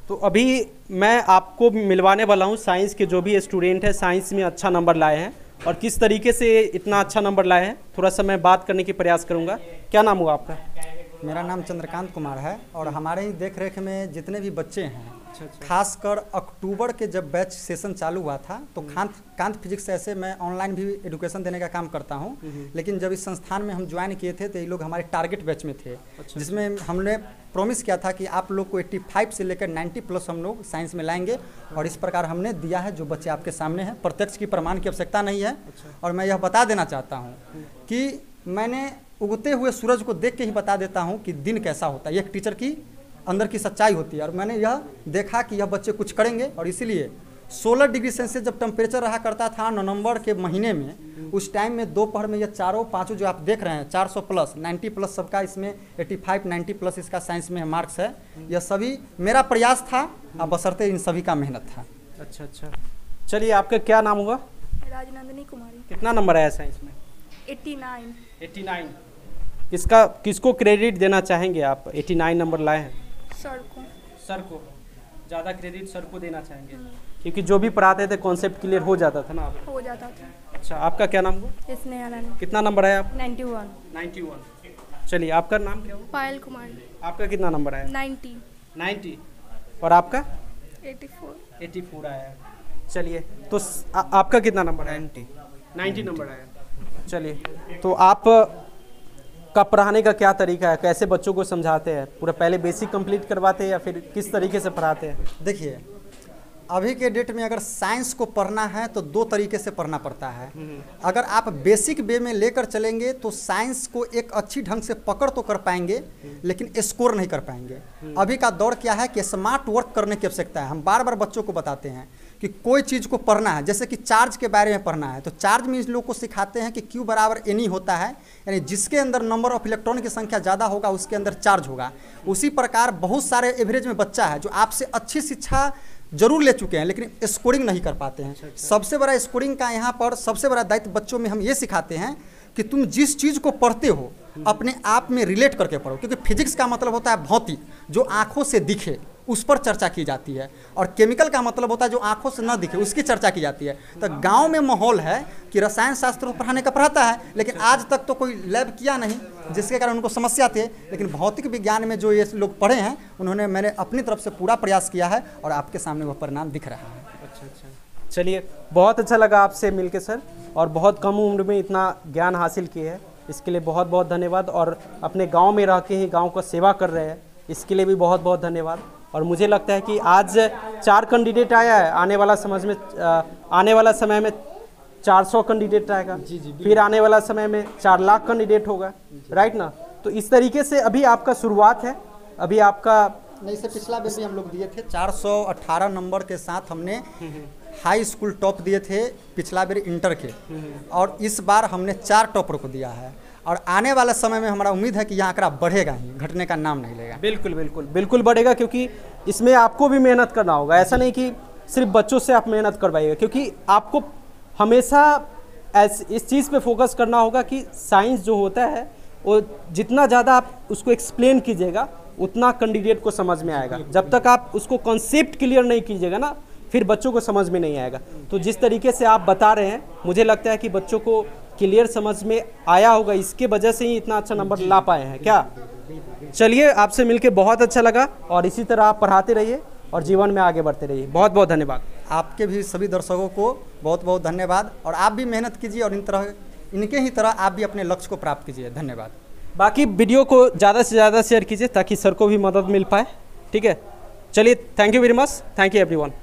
तो अभी मैं आपको मिलवाने वाला हूँ साइंस के जो भी स्टूडेंट है, साइंस में अच्छा नंबर लाए हैं और किस तरीके से इतना अच्छा नंबर लाए हैं, थोड़ा सा मैं बात करने की प्रयास करूँगा। क्या नाम हुआ आपका? मेरा नाम चंद्रकांत कुमार है और हमारे ही देख रेख में जितने भी बच्चे हैं, खासकर अक्टूबर के जब बैच सेशन चालू हुआ था तो कांत फिजिक्स ऐसे मैं ऑनलाइन भी एजुकेशन देने का काम करता हूं, लेकिन जब इस संस्थान में हम ज्वाइन किए थे तो ये लोग हमारे टारगेट बैच में थे, जिसमें हमने प्रॉमिस किया था कि आप लोग को 85 से लेकर 90 प्लस हम लोग साइंस में लाएंगे और इस प्रकार हमने दिया है। जो बच्चे आपके सामने हैं, प्रत्यक्ष की प्रमाण की आवश्यकता नहीं है। और मैं यह बता देना चाहता हूँ कि मैंने उगते हुए सूरज को देख के ही बता देता हूँ कि दिन कैसा होता है। एक टीचर की अंदर की सच्चाई होती है और मैंने यह देखा कि यह बच्चे कुछ करेंगे और इसीलिए 16 डिग्री सेल्सियस जब टेम्परेचर रहा करता था नवंबर के महीने में, उस टाइम में दोपहर में यह चारों पाँचों जो आप देख रहे हैं 400 प्लस 90 प्लस सबका इसमें 85 90 प्लस इसका साइंस में मार्क्स है। यह सभी मेरा प्रयास था, बशर्ते इन सभी का मेहनत था। अच्छा, चलिए आपका क्या नाम हुआ? राजनंदिनी कुमारी। कितना नंबर आया साइंस में? 89। किसको क्रेडिट देना चाहेंगे आप? 89 नंबर लाए हैं। सर को ज़्यादा क्रेडिट सर को देना चाहेंगे, क्योंकि जो भी पढ़ाते थे कॉन्सेप्ट क्लियर हो जाता था ना आप? हो जाता था। अच्छा, आपका क्या नाम हुआ? स्नेहा। कितना नंबर आया आप? 91। चलिए आपका नाम क्या हुआ? पायल कुमारी। आपका कितना नंबर आया? 90। और आपका? 84 आया। चलिए तो आपका कितना नंबर आया? 90 नंबर आया। चलिए तो आप का पढ़ाने का क्या तरीका है, कैसे बच्चों को समझाते हैं? पूरा पहले बेसिक कंप्लीट करवाते हैं या फिर किस तरीके से पढ़ाते हैं? देखिए, अभी के डेट में अगर साइंस को पढ़ना है तो दो तरीके से पढ़ना पड़ता है। अगर आप बेसिक वे में लेकर चलेंगे तो साइंस को एक अच्छी ढंग से पकड़ तो कर पाएंगे, लेकिन स्कोर नहीं कर पाएंगे। अभी का दौर क्या है कि स्मार्ट वर्क करने की आवश्यकता है। हम बार बार बच्चों को बताते हैं कि कोई चीज़ को पढ़ना है, जैसे कि चार्ज के बारे में पढ़ना है तो चार्ज में इस लोग को सिखाते हैं कि Q बराबर N होता है, यानी जिसके अंदर नंबर ऑफ इलेक्ट्रॉन की संख्या ज़्यादा होगा उसके अंदर चार्ज होगा। उसी प्रकार बहुत सारे एवरेज में बच्चा है जो आपसे अच्छी शिक्षा जरूर ले चुके हैं लेकिन स्कोरिंग नहीं कर पाते हैं। सबसे बड़ा स्कोरिंग का यहाँ पर सबसे बड़ा दायित्व बच्चों में हम ये सिखाते हैं कि तुम जिस चीज़ को पढ़ते हो अपने आप में रिलेट करके पढ़ो, क्योंकि फिजिक्स का मतलब होता है भौतिक, जो आँखों से दिखे उस पर चर्चा की जाती है, और केमिकल का मतलब होता है जो आंखों से न दिखे उसकी चर्चा की जाती है। तो गांव में माहौल है कि रसायन शास्त्र पढ़ाने का पढ़ाता है, लेकिन आज तक तो कोई लैब किया नहीं, जिसके कारण उनको समस्या थे। लेकिन भौतिक विज्ञान में जो ये लोग पढ़े हैं उन्होंने मैंने अपनी तरफ से पूरा प्रयास किया है और आपके सामने वह परिणाम दिख रहा है। अच्छा, चलिए बहुत अच्छा लगा आपसे मिलके सर, और बहुत कम उम्र में इतना ज्ञान हासिल किए हैं, इसके लिए बहुत बहुत धन्यवाद। और अपने गाँव में रह के ही गाँव का सेवा कर रहे हैं, इसके लिए भी बहुत बहुत धन्यवाद। और मुझे लगता है कि आज 4 कैंडिडेट आया है, आने वाला समय में 400 कैंडिडेट आएगा। फिर आने वाला समय में 4 लाख कैंडिडेट होगा, राइट ना? तो इस तरीके से अभी आपका शुरुआत है। अभी आपका नहीं, इससे पिछला बेर भी हम लोग दिए थे 418 नंबर के साथ हमने हाई स्कूल टॉप दिए थे पिछला बेर इंटर के, और इस बार हमने 4 टॉपर को दिया है। और आने वाला समय में हमारा उम्मीद है कि यह आंकड़ा बढ़ेगा ही, घटने का नाम नहीं लेगा। बिल्कुल बढ़ेगा, क्योंकि इसमें आपको भी मेहनत करना होगा। ऐसा नहीं कि सिर्फ बच्चों से आप मेहनत करवाइएगा, क्योंकि आपको हमेशा इस चीज़ पे फोकस करना होगा कि साइंस जो होता है वो जितना ज़्यादा आप उसको एक्सप्लेन कीजिएगा उतना कैंडिडेट को समझ में आएगा। जब तक आप उसको कॉन्सेप्ट क्लियर नहीं कीजिएगा ना, फिर बच्चों को समझ में नहीं आएगा। तो जिस तरीके से आप बता रहे हैं, मुझे लगता है कि बच्चों को क्लियर समझ में आया होगा, इसके वजह से ही इतना अच्छा नंबर ला पाए हैं। क्या? चलिए, आपसे मिलके बहुत अच्छा लगा, और इसी तरह आप पढ़ाते रहिए और जीवन में आगे बढ़ते रहिए। बहुत बहुत धन्यवाद। आपके भी सभी दर्शकों को बहुत बहुत धन्यवाद, और आप भी मेहनत कीजिए और इनके ही तरह आप भी अपने लक्ष्य को प्राप्त कीजिए। धन्यवाद। बाकी वीडियो को ज़्यादा से ज़्यादा शेयर कीजिए ताकि सर को भी मदद मिल पाए। ठीक है, चलिए, thank you very much. Thank you everyone.